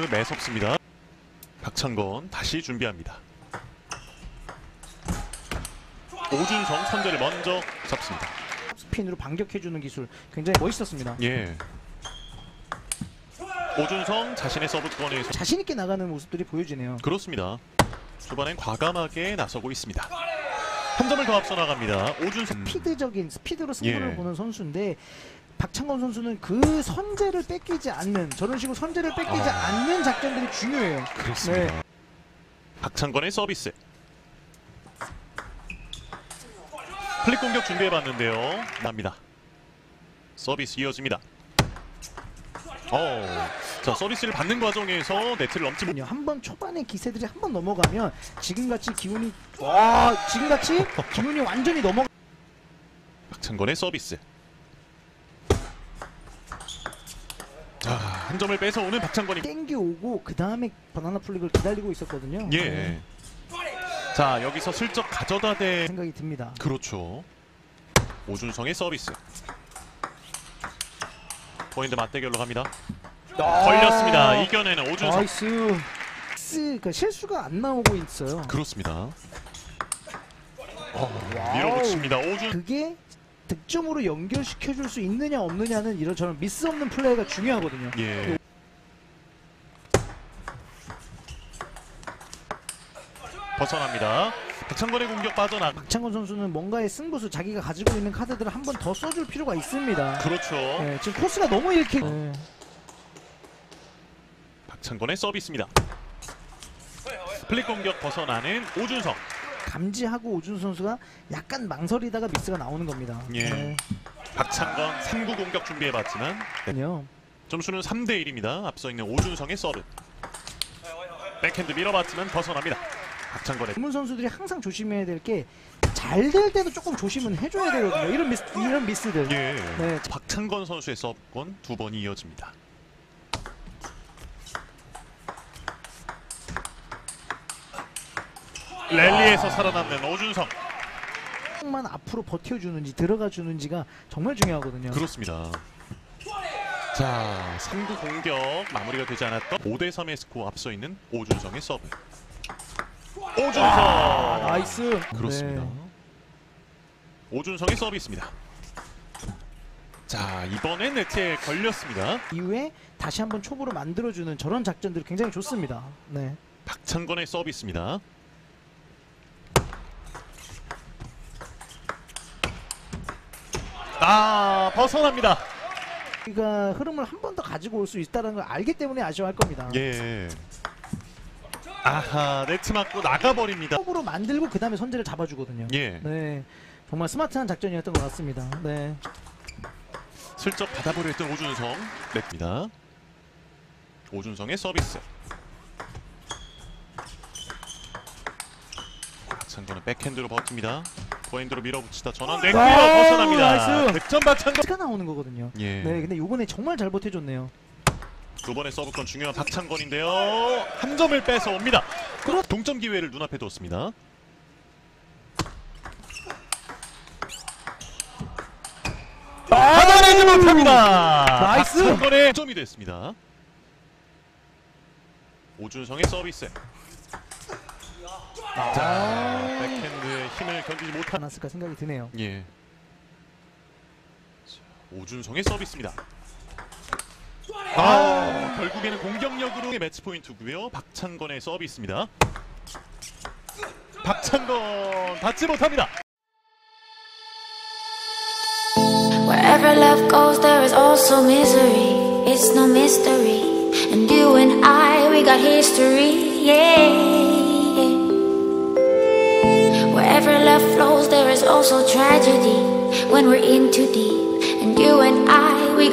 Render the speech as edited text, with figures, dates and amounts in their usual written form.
오늘 매섭습니다. 박찬건 다시 준비합니다. 오준성 선제를 먼저 잡습니다. 스핀으로 반격해주는 기술 굉장히 멋있었습니다. 예. 오준성 자신의 서브권에서 자신 있게 나가는 모습들이 보여지네요. 그렇습니다. 초반엔 과감하게 나서고 있습니다. 한 점을 더 앞서 나갑니다. 오준성 스피드적인 스피드로 승부를 예. 보는 선수인데 박찬건 선수는 그 선제를 뺏기지 않는 저런 식으로 선제를 뺏기지 않는 작전들이 중요해요. 그렇습니다. 네. 박찬건의 서비스. 플릭 공격 준비해봤는데요. 납니다. 서비스 이어집니다. 자 서비스를 받는 과정에서 네트를 넘지 못. 한번 초반에 기세들이 한번 넘어가면 지금같이 기운이 기운이 완전히 넘어. 박찬건의 서비스. 자, 한 점을 뺏어 오는 박찬건이 땡겨오고 그 다음에 바나나 플릭을 기다리고 있었거든요. 예. 자 여기서 슬쩍 가져다 대 생각이 듭니다. 그렇죠. 오준성의 서비스. 포인트 맞대결로 갑니다. 걸렸습니다. 이겨내는 오준성. 나이스. 그러니까 실수가 안 나오고 있어요. 그렇습니다. 밀어붙입니다. 오준. 그게 득점으로 연결시켜줄 수 있느냐 없느냐는 이런 저런 미스 없는 플레이가 중요하거든요. 예. 벗어납니다. 박찬건의 공격 빠져나. 박찬건 선수는 뭔가의 승부수 자기가 가지고 있는 카드들을 한 번 더 써줄 필요가 있습니다. 그렇죠. 네, 지금 코스가 너무 이렇게. 네. 박찬건의 서비스입니다. 플릭 공격 벗어나는 오준성. 감지하고 오준 선수가 약간 망설이다가 미스가 나오는 겁니다. 예. 네. 박찬건 3구 공격 준비해봤지만 점수는 3대1입니다. 앞서 있는 오준성의 서브. 백핸드 밀어봤지만 벗어납니다. 박찬건의 전문 선수들이 항상 조심해야 될 게 잘 될 때도 조금 조심은 해줘야 되거든요. 이런 미스들. 예. 네. 박찬건 선수의 서브권 2번이 이어집니다. 랠리에서 살아남는 오준성. 만 앞으로 버텨주는지 들어가 주는지가 정말 중요하거든요. 그렇습니다. 자, 3구 공격 마무리가 되지 않았던 5대3의 스코어 앞서 있는 오준성의 서브. 오준성! 나이스. 그렇습니다. 네. 오준성의 서비스입니다. 자, 이번엔 네트에 걸렸습니다. 이후에 다시 한번 초보로 만들어주는 저런 작전들이 굉장히 좋습니다. 네. 박찬건의 서비스입니다. 벗어납니다. 우리가 흐름을 한 번 더 가지고 올 수 있다는 걸 알기 때문에 아쉬워할 겁니다. 예. 아하, 네트 맞고 나가버립니다. 초보로 만들고 그 다음에 선제를 잡아주거든요. 예. 네. 정말 스마트한 작전이었던 것 같습니다. 네. 슬쩍 받아보려 했던 오준성. 냅니다. 오준성의 서비스. 박찬건은 백핸드로 버팁니다. 포핸드로 밀어붙이다 전환됐고요. 벗어납니다. 나이스. 득점 박찬건. 가 나오는 거거든요. 예. 네, 근데 요번에 정말 잘 버텨줬네요. 두 번의 서브권 중요한 박찬건인데요. 한 점을 뺏어 옵니다. 동점 기회를 눈앞에 뒀습니다. 받아내지 못합니다. 나이스. 박찬건의 점이 됐습니다. 오준성의 서비스. 자, 백핸드의 힘을 견디지 못한. 않았을까 생각이 드네요. 예. 자, 오준성의 서비스입니다. 결국에는 공격력으로 매치 포인트고요. 박찬건의 서비스입니다. 박찬건 받지 못합니다. Wherever love goes, there is also misery. It's no mystery. And you and I, we got history. Yeah. Wherever love flows, there is also tragedy. When we're in too deep, and you and I